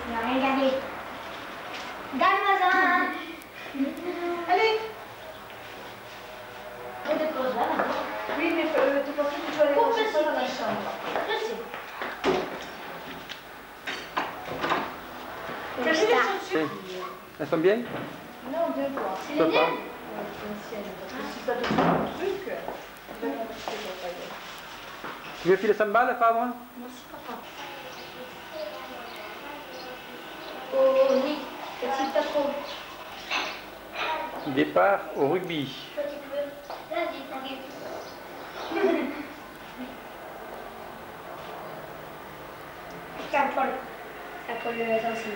Il n'a rien gardé. Garde-moi ça. Allez. On dépose là, maintenant. Oui, mais tu penses que tu dois aller ranger ça dans la chambre. Je sais. T'as vu les chaussures? Elles sont bien? Non, deux fois. C'est les miennes? Ouais, c'est l'ancienne. Parce que si ça te fait un truc, tu vas m'en acheter pour pas y aller. Tu veux filer 100 balles, Fabre? Merci, papa. Oh, oui. Petit patron. Départ au rugby. Petit peu. Vas-y, t'inquiète. Tiens, Paul. Ça Paul le mettre aussi.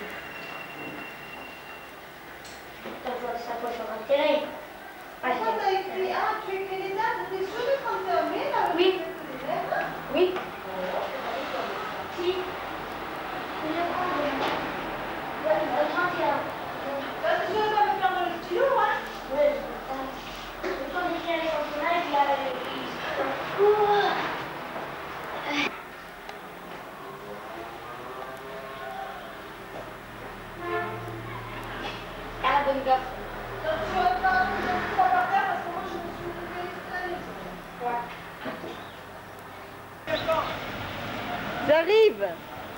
Ça Paul sur un terrain. Pourquoi t'as écrit tu écris les dates? T'es sûr de quand fermé là? Oui. Oui. Si. T'as déjà pas me faire dans le stylo, hein? Oui. Quand on écrit avec son tournage, il a... À la bonne gaffe. Tu vas pas par terre parce que moi je me suis levée exprès. Ouais. J'arrive.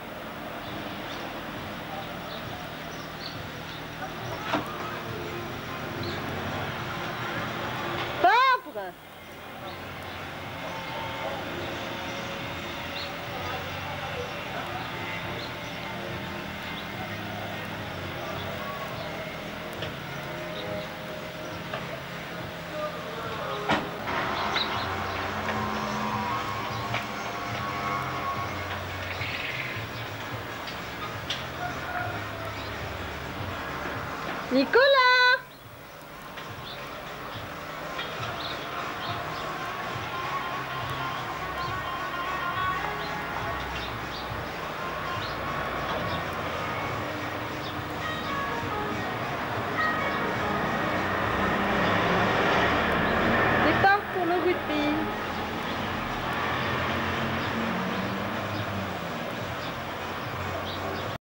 Fabre. Nicolas!